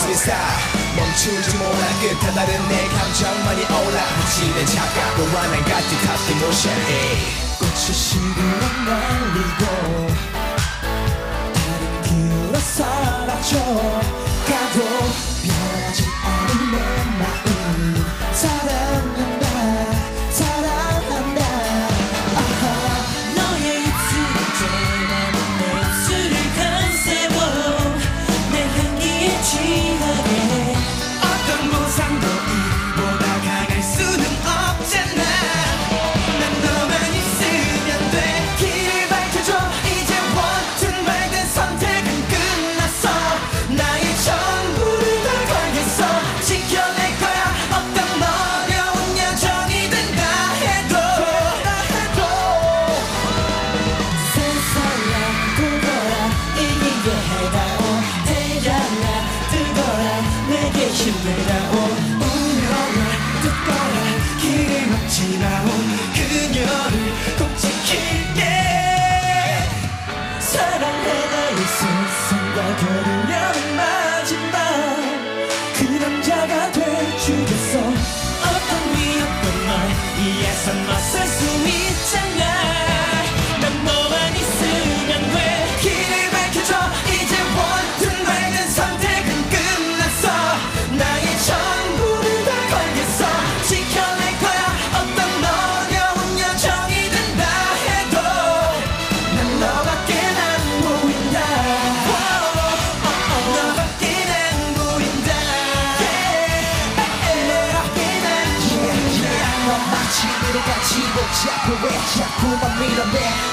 스윗스타 멈추지 못한 끝에 다른 내 감정만이 올라붙이는 차갑고와 난 같은 탑 이모션 꽃이 시그널 날리고 다른 길로 사라져 가도 변하지 않은 내 마음 사랑한다 사랑한다 아하 너의 입술을 쬐나는 내 입술을 감싸고 내 향기에 취하게 어떤 보상도 이보다 강할 수는 없잖아 난 너만 있으면 돼 길을 밝혀줘 이제 원튼 말든 선택은 끝났어 나의 전부를 다 걸겠어 지켜낼 거야 어떤 어려운 여정이 된다 해도 세상아 보거라 이기게 해다오 태양아 뜨거라 내게 힘을 다오 운명을 듣거라 길을 막지 마온 그녀를 꼭 지킬게 사랑해 나의 세상과 겨루려는 마지막 그 남자가 돼주겠어 어떤 위협도 널 이해선 맞설 수 있잖아 난 너만 있으면 돼 길을 밝혀줘 이제 원튼 말든 선택은 끝났어 나의 전부를 다 걸겠어 지켜낼 거야 어떤 어려운 여정이 된다 해도 난 너밖에 안 보인다 너밖에 안 보인다 너밖에 안 보인다 넌 마치 미래같이 복잡해 왜 자꾸만 밀어내